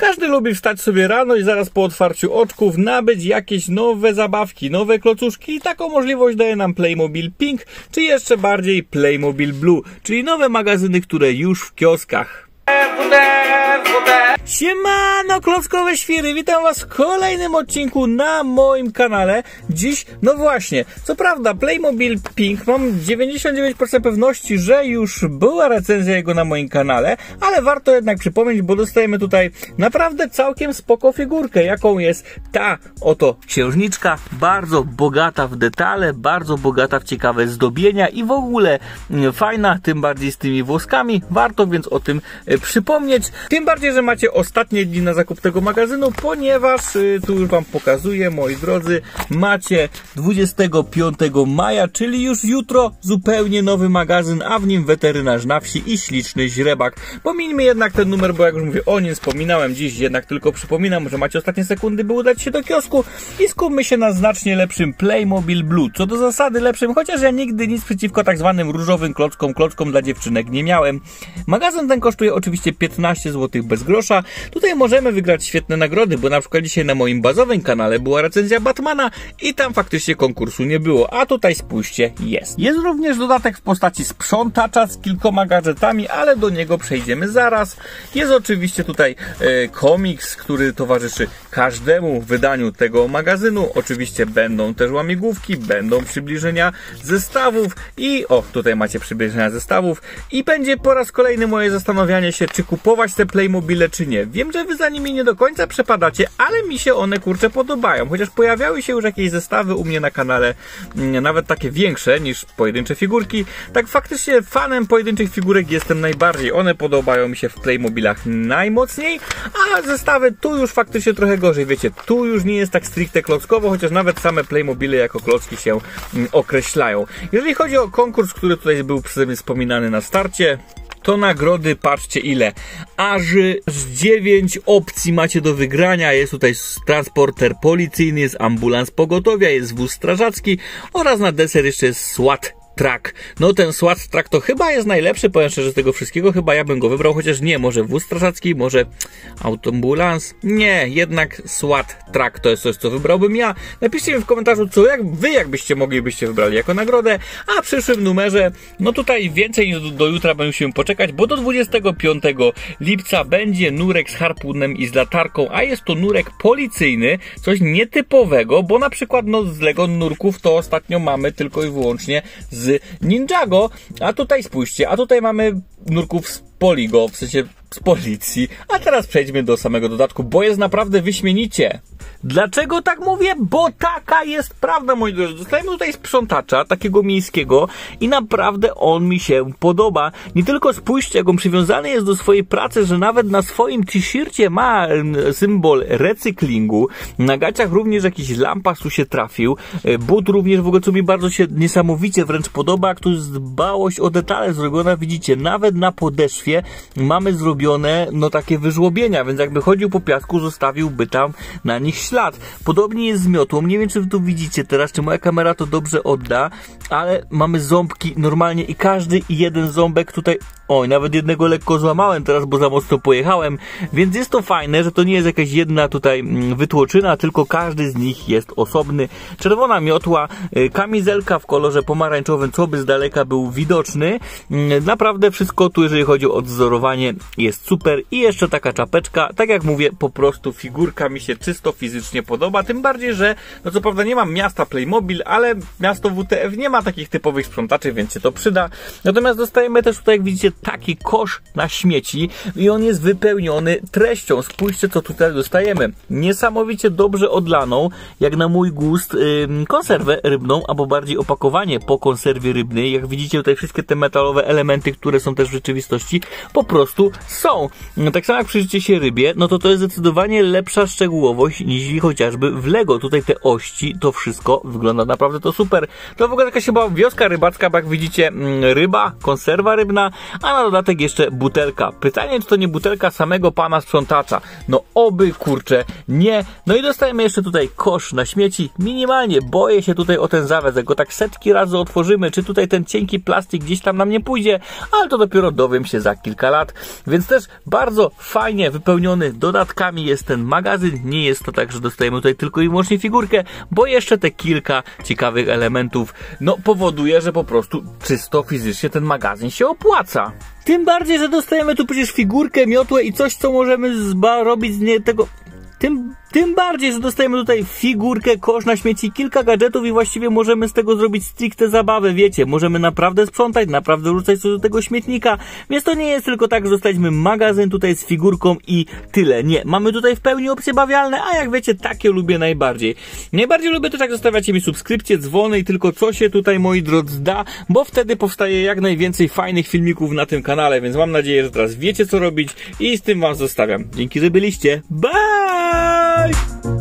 Każdy lubi wstać sobie rano i zaraz po otwarciu oczków nabyć jakieś nowe zabawki, nowe klocuszki i taką możliwość daje nam Playmobil Pink, czy jeszcze bardziej Playmobil Blue, czyli nowe magazyny, które już w kioskach. Siemano, klockowe świry, witam was w kolejnym odcinku na moim kanale. Dziś, no właśnie, co prawda Playmobil Pink, mam 99% pewności, że już była recenzja jego na moim kanale, ale warto jednak przypomnieć, bo dostajemy tutaj naprawdę całkiem spoko figurkę, jaką jest ta oto księżniczka, bardzo bogata w detale, bardzo bogata w ciekawe zdobienia i w ogóle fajna, tym bardziej z tymi włoskami, warto więc o tym przypomnieć, tym bardziej, że macie ostatnie dni na zakup tego magazynu, ponieważ tu już wam pokazuję, moi drodzy, macie 25 maja, czyli już jutro zupełnie nowy magazyn, a w nim weterynarz na wsi i śliczny źrebak. Pomińmy jednak ten numer, bo jak już mówię, o nim wspominałem dziś, jednak tylko przypominam, że macie ostatnie sekundy, by udać się do kiosku i skupmy się na znacznie lepszym Playmobil Blue. Co do zasady lepszym, chociaż ja nigdy nic przeciwko tak zwanym różowym klockom dla dziewczynek nie miałem. Magazyn ten kosztuje oczywiście 15 zł bez grosza. Tutaj możemy wygrać świetne nagrody, bo na przykład dzisiaj na moim bazowym kanale była recenzja Batmana i tam faktycznie konkursu nie było, a tutaj spójrzcie, jest. Jest również dodatek w postaci sprzątacza z kilkoma gadżetami, ale do niego przejdziemy zaraz. Jest oczywiście tutaj komiks, który towarzyszy każdemu wydaniu tego magazynu. Oczywiście będą też łamigłówki, będą przybliżenia zestawów i tutaj macie przybliżenia zestawów i będzie po raz kolejny moje zastanawianie się, czy kupować te Playmobile, czy nie. Wiem, że wy za nimi nie do końca przepadacie, ale mi się one, kurczę, podobają. Chociaż pojawiały się już jakieś zestawy u mnie na kanale, nawet takie większe niż pojedyncze figurki. Tak faktycznie fanem pojedynczych figurek jestem najbardziej. One podobają mi się w Playmobilach najmocniej, a zestawy tu już faktycznie trochę gorzej. Wiecie, tu już nie jest tak stricte klockowo, chociaż nawet same Playmobile jako klocki się określają. Jeżeli chodzi o konkurs, który tutaj był przeze mnie wspominany na starcie, to nagrody, patrzcie ile, aż 9 opcji macie do wygrania. Jest tutaj transporter policyjny, jest ambulans pogotowia, jest wóz strażacki oraz na deser jeszcze jest SWAT Truck. No ten SWAT Truck to chyba jest najlepszy, powiem szczerze, z tego wszystkiego chyba ja bym go wybrał, chociaż nie, może wóz strażacki, może autoambulans, nie, jednak SWAT Truck to jest coś, co wybrałbym ja. Napiszcie mi w komentarzu, co jakbyście mogli, byście wybrali jako nagrodę, a w przyszłym numerze, no tutaj więcej niż do jutra musimy poczekać, bo do 25 lipca będzie nurek z harpunem i z latarką, a jest to nurek policyjny, coś nietypowego, bo na przykład no z Lego nurków to ostatnio mamy tylko i wyłącznie z Ninjago, a tutaj spójrzcie, a tutaj mamy nurków z Poligo, w sensie z policji. A teraz przejdźmy do samego dodatku, bo jest naprawdę wyśmienicie. Dlaczego tak mówię? Bo taka jest prawda, moi drodzy. Dostajemy tutaj sprzątacza, takiego miejskiego i naprawdę on mi się podoba. Nie tylko spójrzcie, jak on przywiązany jest do swojej pracy, że nawet na swoim t-shircie ma symbol recyklingu. Na gaciach również jakiś lampas tu się trafił. But również, w ogóle co mi bardzo się niesamowicie wręcz podoba, jak tu jest dbałość o detale zrobiona. Widzicie, nawet na podeszwie mamy zrobione no takie wyżłobienia, więc jakby chodził po piasku, zostawiłby tam na nich ślad. Podobnie jest z miotłą, nie wiem czy wy tu widzicie teraz, czy moja kamera to dobrze odda, ale mamy ząbki normalnie i każdy jeden ząbek tutaj, oj, nawet jednego lekko złamałem teraz, bo za mocno pojechałem, więc jest to fajne, że to nie jest jakaś jedna tutaj wytłoczyna, tylko każdy z nich jest osobny. Czerwona miotła, kamizelka w kolorze pomarańczowym, co by z daleka był widoczny. Naprawdę wszystko tu, jeżeli chodzi o odzorowanie, jest super i jeszcze taka czapeczka, tak jak mówię, po prostu figurka mi się czysto fizycznie podoba, tym bardziej, że no co prawda nie mam miasta Playmobil, ale miasto WTF nie ma takich typowych sprzątaczy, więc się to przyda. Natomiast dostajemy też tutaj, jak widzicie, taki kosz na śmieci i on jest wypełniony treścią. Spójrzcie, co tutaj dostajemy. Niesamowicie dobrze odlaną, jak na mój gust, konserwę rybną, albo bardziej opakowanie po konserwie rybnej. Jak widzicie, tutaj wszystkie te metalowe elementy, które są też w rzeczywistości, po prostu są. No, tak samo jak przyjrzycie się rybie, no to jest zdecydowanie lepsza szczegółowość niż chociażby w Lego. Tutaj te ości, to wszystko wygląda naprawdę to super. To w ogóle jakaś chyba wioska rybacka, bo jak widzicie ryba, konserwa rybna, a na dodatek jeszcze butelka. Pytanie, czy to nie butelka samego pana sprzątacza. No oby, kurczę, nie. No i dostajemy jeszcze tutaj kosz na śmieci. Minimalnie boję się tutaj o ten zawez, jak go tak setki razy otworzymy, czy tutaj ten cienki plastik gdzieś tam nam nie pójdzie, ale to dopiero dowiem się za kilka lat. Więc też bardzo fajnie wypełniony dodatkami jest ten magazyn. Nie jest to tak, że dostajemy tutaj tylko i wyłącznie figurkę, bo jeszcze te kilka ciekawych elementów no powoduje, że po prostu czysto fizycznie ten magazyn się opłaca. Tym bardziej, że dostajemy tu przecież figurkę, miotłę i coś, co możemy robić z tego... Tym bardziej, że dostajemy tutaj figurkę, kosz na śmieci, kilka gadżetów i właściwie możemy z tego zrobić stricte zabawę, wiecie, możemy naprawdę sprzątać, naprawdę wrzucać coś do tego śmietnika, więc to nie jest tylko tak, że dostaliśmy magazyn tutaj z figurką i tyle, nie, mamy tutaj w pełni opcje bawialne, a jak wiecie, takie lubię najbardziej. Najbardziej lubię też, jak zostawiacie mi subskrypcję, dzwony i tylko co się tutaj, moi drodzy, da, bo wtedy powstaje jak najwięcej fajnych filmików na tym kanale, więc mam nadzieję, że teraz wiecie, co robić i z tym was zostawiam. Dzięki, że byliście. Bye!